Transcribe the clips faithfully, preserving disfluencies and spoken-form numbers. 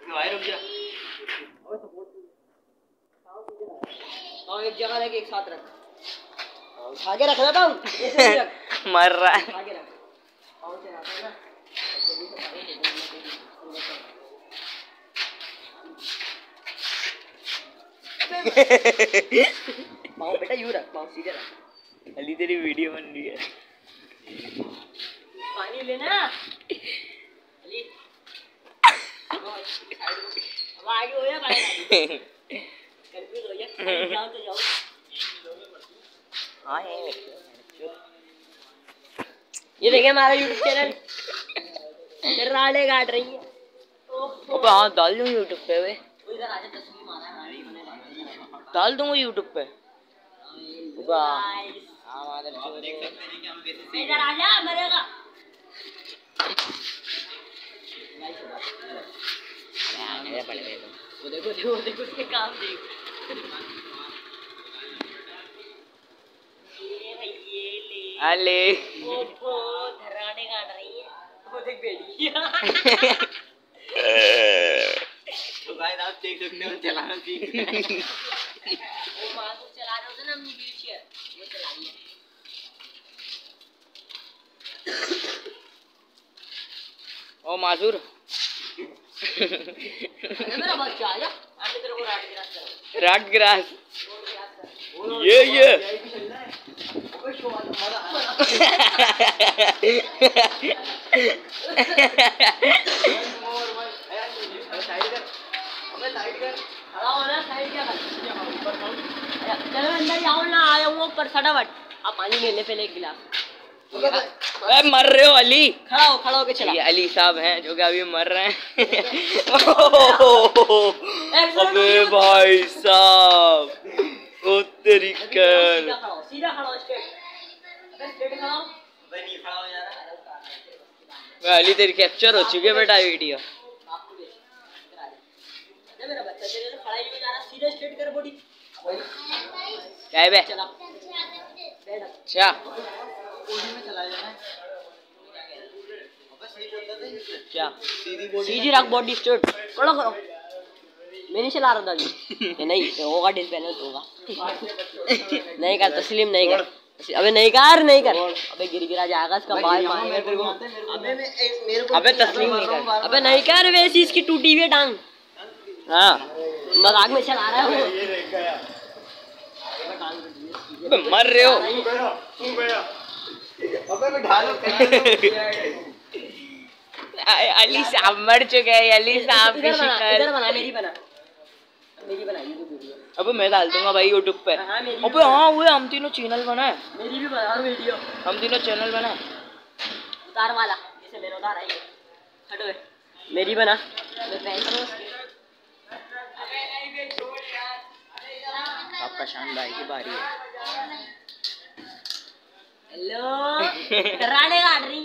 भाई रुक जा। और एक जगह लेके एक साथ रख, आगे रखना था ऐसे ही रख। मर रहा है, आगे रख पाँव से रखना ना। पाँव बेटा यूं रख, पाँव सीधे रख। अली तेरी वीडियो बन रही है। पानी लेना अली। अब आगे हो या पानी कंफ्यूज हो गया। जाओ तो जाओ। हाँ ये ये देखिए हमारा यूट्यूब चैनल राड़े काट रही है। अब हाँ डाल दूँ यूट्यूब पे वे, डाल दूँगा यूट्यूब पे। इधर आ जा मरेगा। वो देखो देखो देखो उसके काम देख। अले वो वो धराने काट रही है, वो देख बेड़ी। तो गाइस आप देख सकते हो चलाना सीख रहे हैं। वो मासूम चला रहे होते ना अपनी व्हीलचेयर, वो चला रही है। ओ मासूर मेरा बच्चा आ जा, आगे तेरे को राट ग्रास कर। राट ग्रास ये ये चलो अंदर जाओ ना, आया हूँ ऊपर फटाफट। आप पानी ले ले पहले एक गिलास। अरे मर रहे हो अली, खड़ा हो खड़ा होके चला। ये अली साहब हैं जो कि अभी मर रहे हैं। अबे भाई साहब ओ तेरी कर सीधा खड़ा हो, सीधा खड़ा हो, स्ट्रेट। अबे स्ट्रेट खड़ा हो। अबे नहीं खड़ा हो जा रहा। अली तेरी कैप्चर हो चुकी है बेटा वीडियो। अरे मेरा बच्चा तेरे से खड़ा ही नहीं जा रहा, सीधा स्ट्रेट कर बॉडी। क्या है बे? चला बैठ। अच्छा बॉडी में चला जाना है। अबे सही बोलता था क्या? सीधी बॉडी, सीधी रख बॉडी स्ट्रेट। खड़ा करो। मैं नहीं चला रहा था अभी। नहीं होगा डिल पैनल होगा। नहीं कर तस्लीम नहीं कर। अबे नहीं कर नहीं कर। अबे गिर गिरा जाएगा इसका बाल मारेगा तेरे को। अबे मैं मेरे को अबे तस्लीम नहीं कर। अबे नहीं कर, वैसी इसकी टूटी हुई है टांग। हाँ मजाक में चला रहा है वो। अबे मर रहे हो। अबे मैं ढालो। अली साहब मर चुके हैं। अली साहब की शिकायत इधर बना, मेरी बना, मेरी बनाई तो वीडियो। अबे मैं डाल दूंगा भाई यूट्यूब पे। अबे हाँ वो हम तीनों चैनल बनाए। मेरी भी बना वीडियो, हम तीनों चैनल बनाए। उतार वाला जैसे मेरा उतार आई हटो, मेरी बना। मैं पहन आपका शानदार की बारी है। हेलो डराने काट रही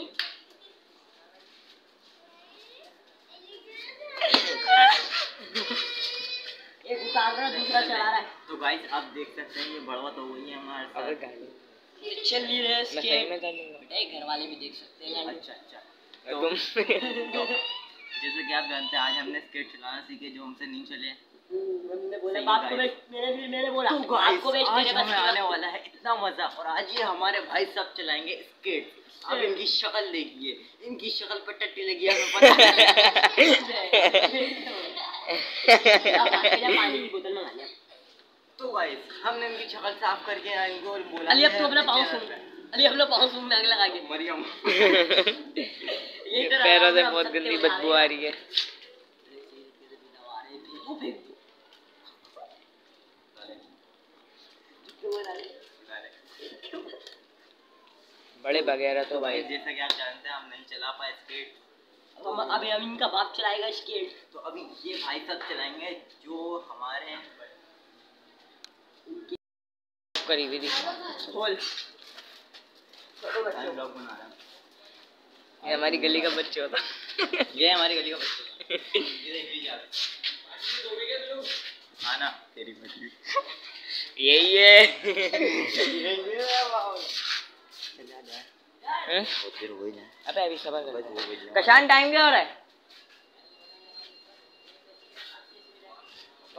एक उतार रहा दूसरा चला रहा है। तो गाइस आप देख सकते हैं ये बड़वा तो वही है हमारे साथ। चल नहीं रहे इसके बेटा, घर वाले भी देख सकते हैं। अच्छा अच्छा तो, तो जैसे कि आप जानते हैं आज हमने स्केट चलाना सीखे जो हमसे नहीं चले। हमने बोला बाप को बेच, मैंने भी मैंने बोला तो आपको बेच आज हमें आने वाला है इतना मजा। और आज ये हमारे भाई सब चलाएंगे स्केट। अब इनकी शक्ल देखिए, इनकी शक्ल पे टट्टी लगी है हमें पता है। पानी की बोतल मंगा लिया। तो गाइस हमने इनकी शक्ल साफ करके इनको बोला अली अब तो अपना पाँव सूंघ, अली अपना पाँव सूंघ में आग लगा के मरियम। ये पैरों से बहुत गंदी बदबू आ रही है। बड़े वगैरह तो भाई जैसा कि आप जानते हैं हम नहीं चला पाए स्केट। अब अभी हम इनका बाप चलाएगा स्केट। तो अभी ये भाई सब चलाएंगे जो हमारे करीबी थी। बोल ब्लॉग बना रहा है। ये हमारी गली का बच्चा होता। ये हमारी गली का बच्चा हाँ ना तेरी बच्ची यही है। अबे अभी सबर कर। कशान टाइम क्या हो रहा है?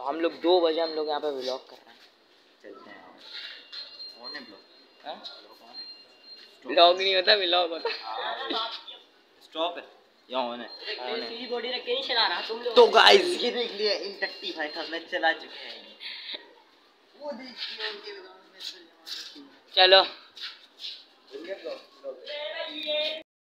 तो हम लोग दो बजे हम लोग यहाँ पे व्लॉग कर रहे हैं। चलते हैं कौन है ब्लॉग? हाँ व्लॉग नहीं होता व्लॉग होता। स्टॉप है या ऑन है? सीधी बॉडी रख के नहीं चला रहा तुम लोग। तो गाइस ये देख लिया इन टट्टी भाई साहब में चला चुके हैं। वो देखिए उनके ग्राउंड में चलो।